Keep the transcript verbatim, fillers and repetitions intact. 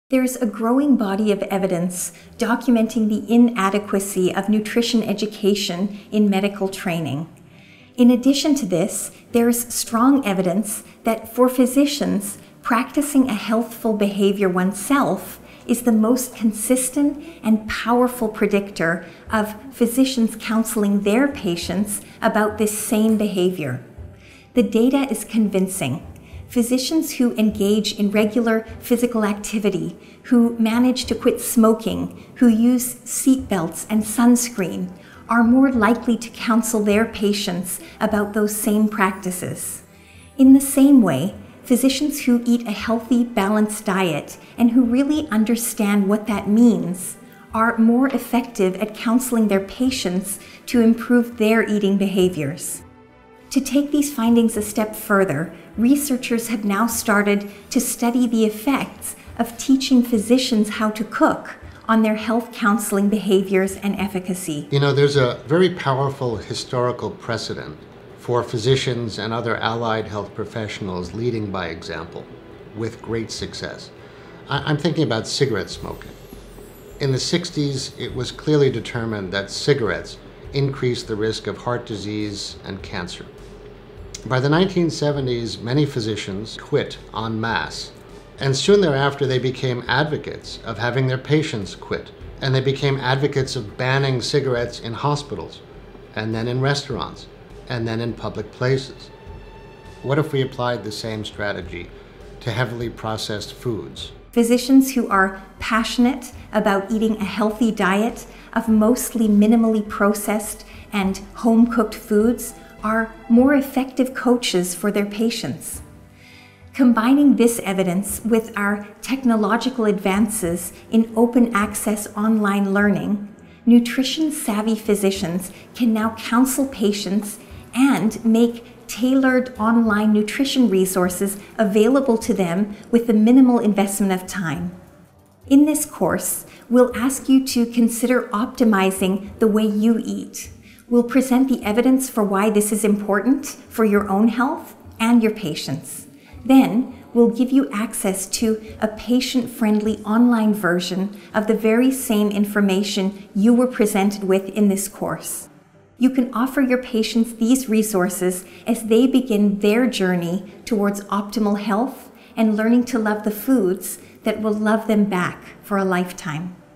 There's a growing body of evidence documenting the inadequacy of nutrition education in medical training. In addition to this, there's strong evidence that for physicians, practicing a healthful behavior oneself is the most consistent and powerful predictor of physicians counseling their patients about this same behavior. The data is convincing. Physicians who engage in regular physical activity, who manage to quit smoking, who use seatbelts and sunscreen, are more likely to counsel their patients about those same practices. In the same way, physicians who eat a healthy, balanced diet and who really understand what that means are more effective at counseling their patients to improve their eating behaviors. To take these findings a step further, researchers have now started to study the effects of teaching physicians how to cook on their health counseling behaviors and efficacy. You know, there's a very powerful historical precedent for physicians and other allied health professionals leading by example with great success. I'm thinking about cigarette smoking. In the sixties, it was clearly determined that cigarettes increased the risk of heart disease and cancer. By the nineteen seventies, many physicians quit en masse, and soon thereafter they became advocates of having their patients quit, and they became advocates of banning cigarettes in hospitals, and then in restaurants, and then in public places. What if we applied the same strategy to heavily processed foods? Physicians who are passionate about eating a healthy diet of mostly minimally processed and home-cooked foods are more effective coaches for their patients. Combining this evidence with our technological advances in open access online learning, nutrition-savvy physicians can now counsel patients and make tailored online nutrition resources available to them with a minimal investment of time. In this course, we'll ask you to consider optimizing the way you eat. We'll present the evidence for why this is important for your own health and your patients. Then, we'll give you access to a patient-friendly online version of the very same information you were presented with in this course. You can offer your patients these resources as they begin their journey towards optimal health and learning to love the foods that will love them back for a lifetime.